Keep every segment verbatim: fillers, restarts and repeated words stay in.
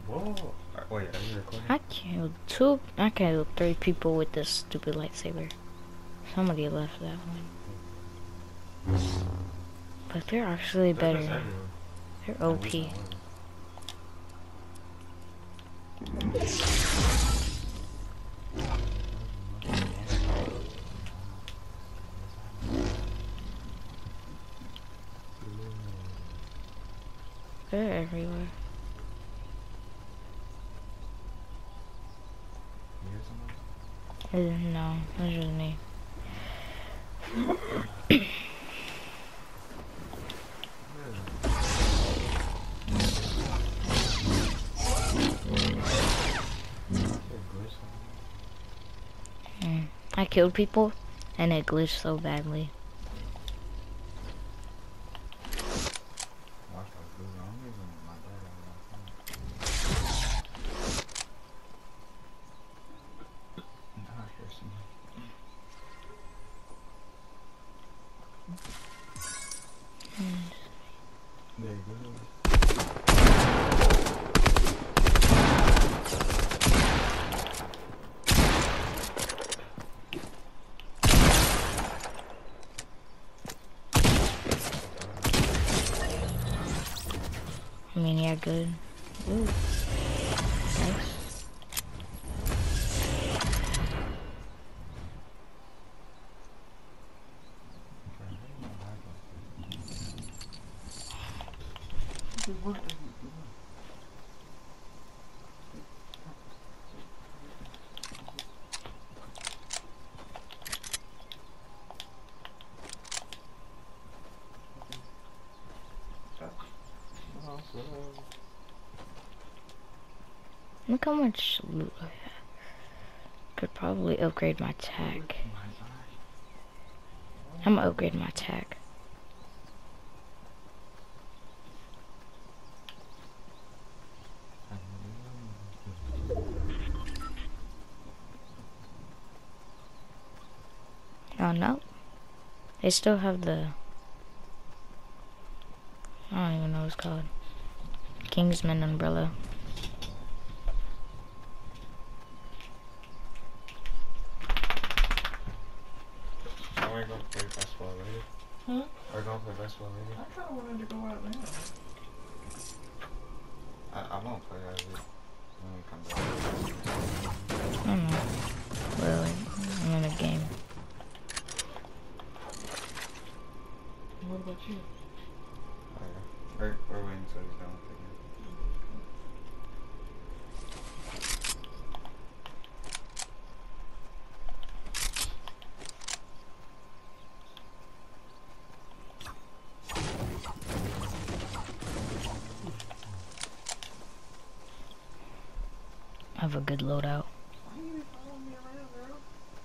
Whoa. Wait, are you recording? I killed two. I killed three people with this stupid lightsaber. Somebody left that one. But they're actually better. They're O P. They're everywhere. Uh, no, that's just me. mm. I killed people and it glitched so badly. There you go. I mean, yeah, good. Ooh. Nice. Look how much loot I have. Could probably upgrade my tech. I'm gonna upgrade my tech. Oh no. They still have the, I don't even know what it's called. Kingsman umbrella. Are we going to play basketball later? Huh? Are we going to play basketball later? I kind of wanted to go out now. I, I won't play out of it when we come back. I don't know. Really, I'm in a game. What about you? Oh, yeah. We're, we're waiting until he's done with the game. I have a good loadout. Why are you following me around, girl?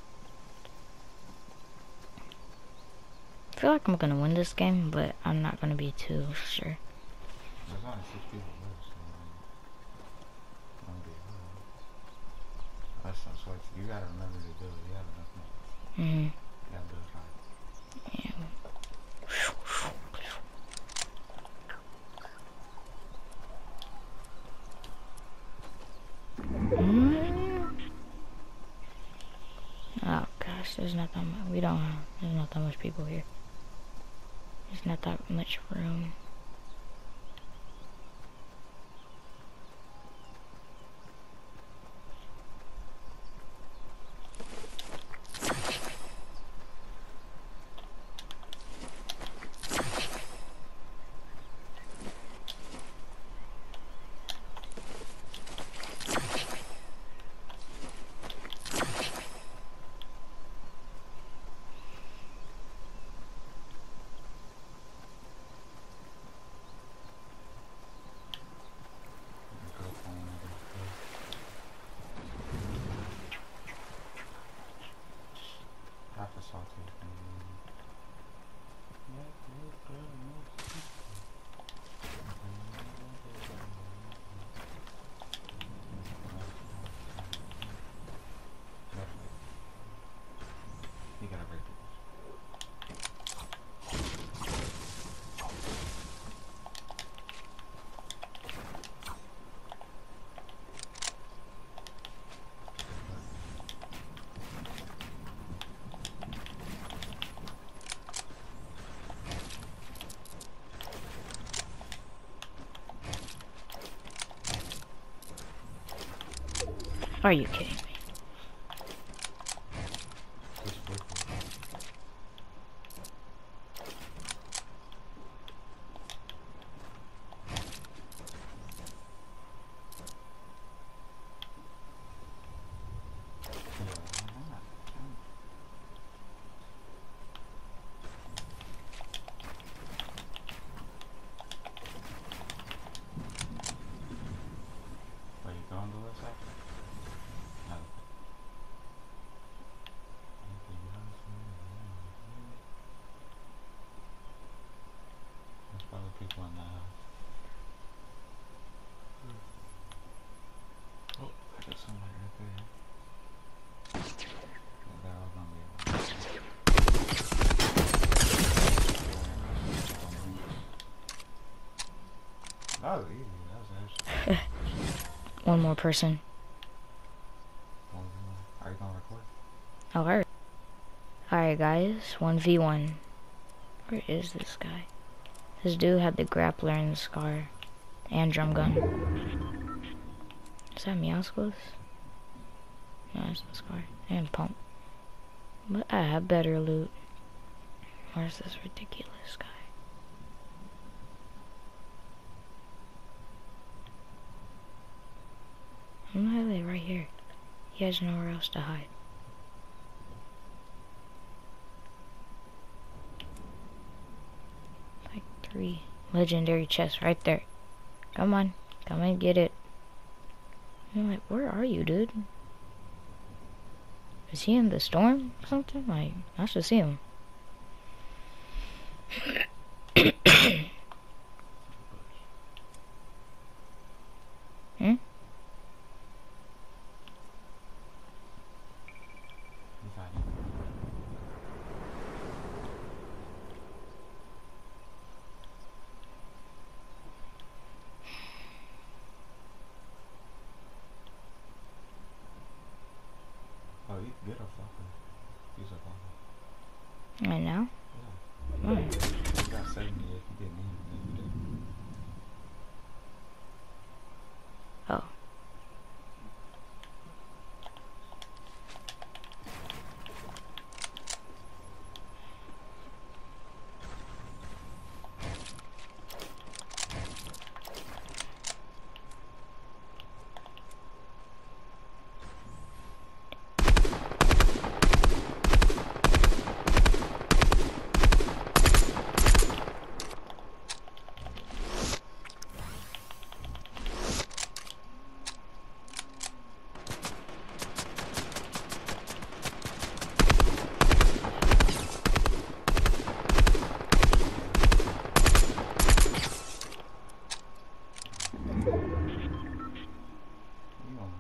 I feel like I'm gonna win this game, but I'm not gonna be too sure. There's only six people left, so don't be hard. That's some sweats. You gotta remember to do it. You have enough money. Mm-hmm. You gotta do it fine. Yeah. Mm. Oh gosh, there's not that much. We don't have. There's not that much people here. There's not that much room. Are you kidding me? Just wait for it. Yeah, I'm not. I'm- Wait, you going to the left side? No. Anything else? There's probably people in the house. Oh, there's somebody right there. Yeah, they're all gonna be around. That was easy. That was actually. One more person. What was it? Are you gonna record? Alright. Alright guys, one v one. Where is this guy? This dude had the grappler and the scar. And drum gun. Is that Meowscles? No, that's the scar. And pump. But I have better loot. Where's this ridiculous guy? I'm literally right here. He has nowhere else to hide. Like three legendary chests right there. Come on, come and get it. I'm like, where are you, dude? Is he in the storm or something? Like, I should see him. Hmm? He's hiding. Oh, you can get up off of. He's up on it. Right now? Yeah. Oh. You got seventy if you didn't even do. Oh. You gonna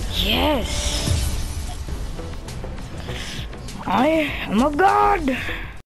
Yes! I am a god!